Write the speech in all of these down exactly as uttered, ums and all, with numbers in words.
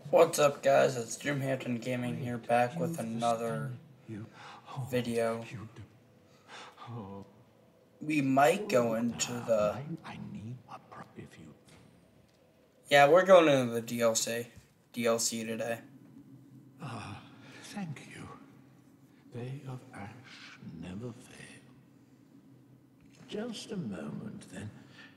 What's up, guys? It's Dreamhampton Gaming here, back with another video. We might go into the... Yeah, we're going into the D L C. D L C today. Ah, thank you. They of Ash never fail. Just a moment, then.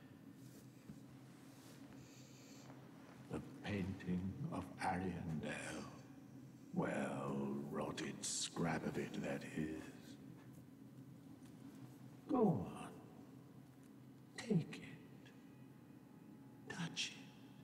The painting of Ariandel. Well, rotted scrap of it, that is. Go on. Take it. Touch it.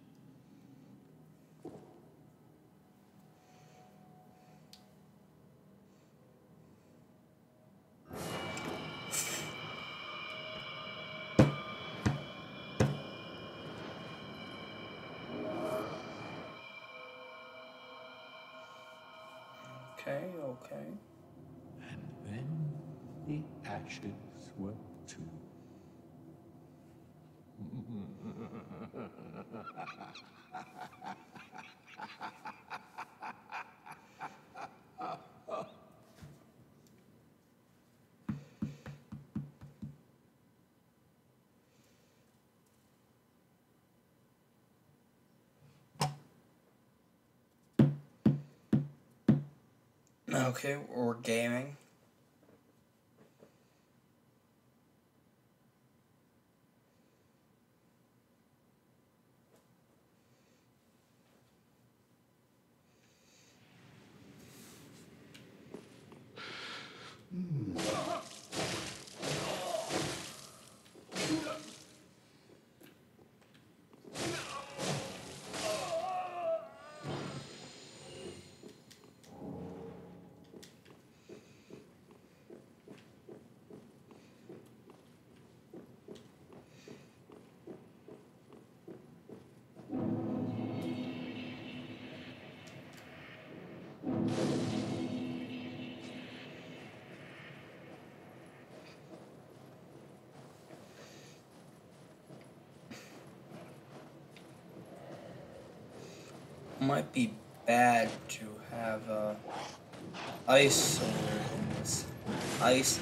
Okay, okay. And then the ashes were too. Okay, we're gaming. Might be bad to have uh, ice sword in this Iceland.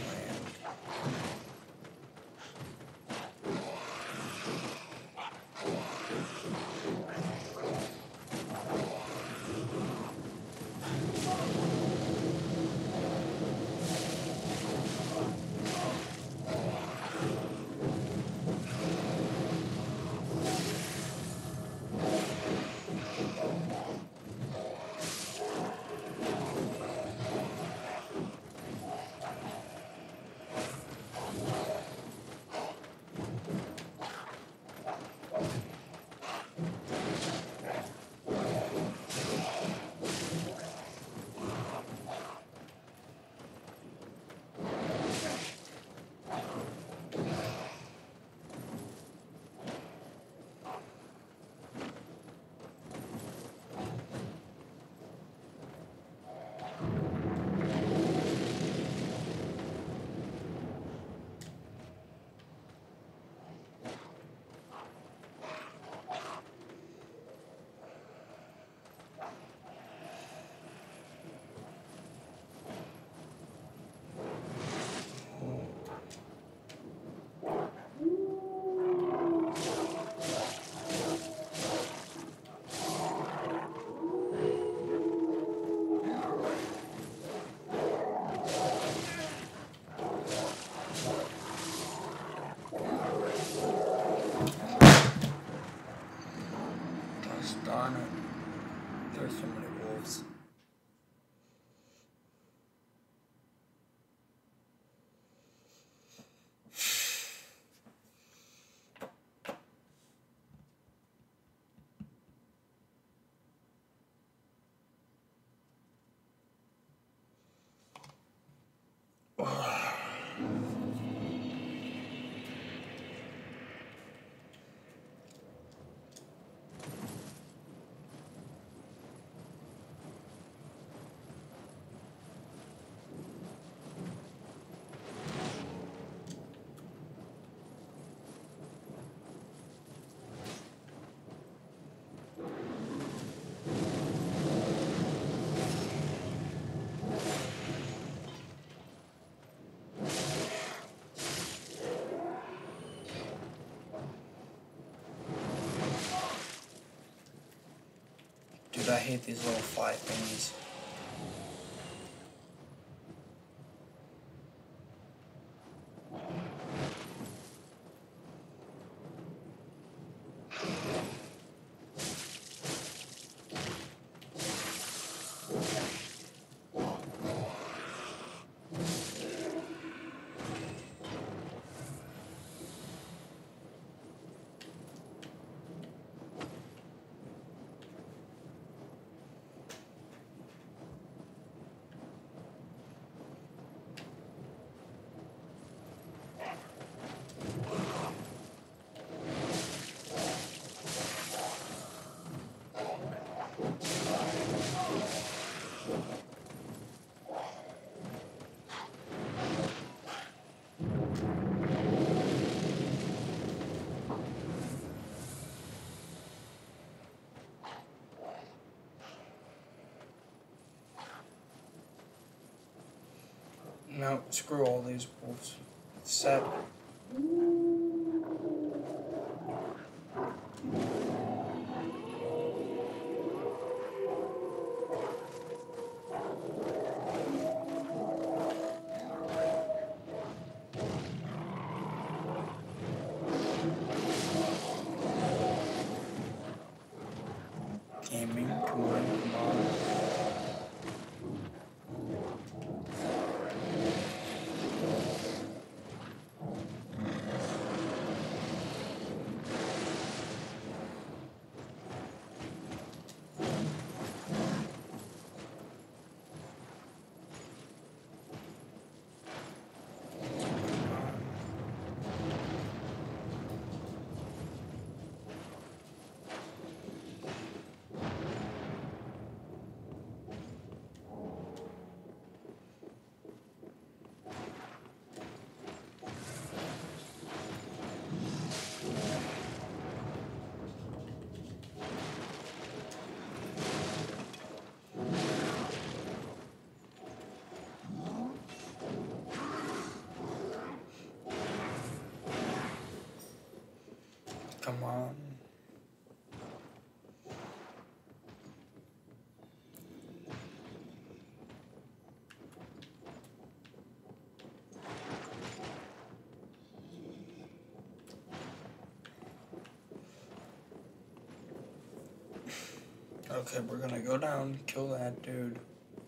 Darn it. There's so many wolves. Dude, I hate these little fly thingies. No, screw all these wolves. Set. Gaming, come on, come on. Come on. Okay, we're gonna go down, kill that dude.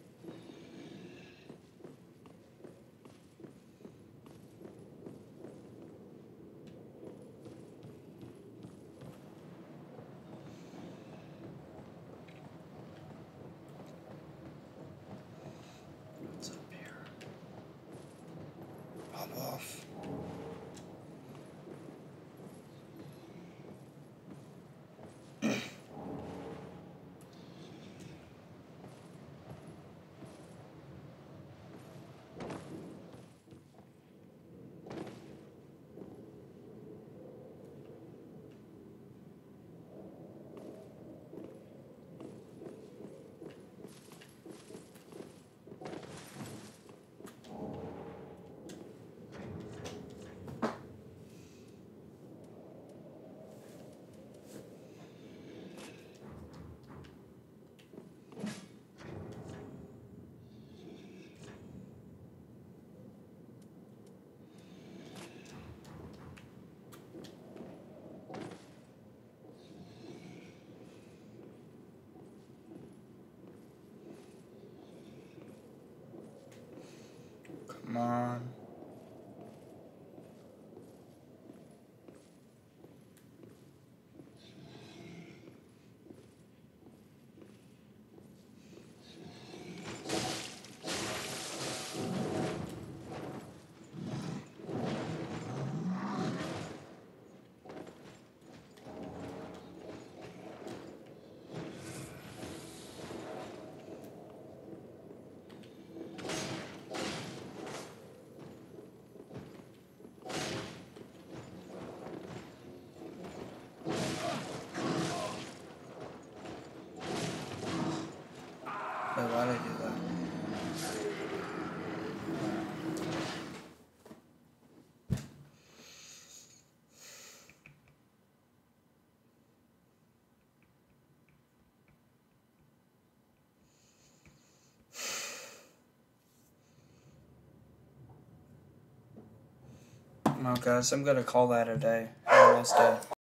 What's up here? Pop off. Come on. Wait, why did I do that? Well, guys, I'm gonna call that a day. Have a nice day.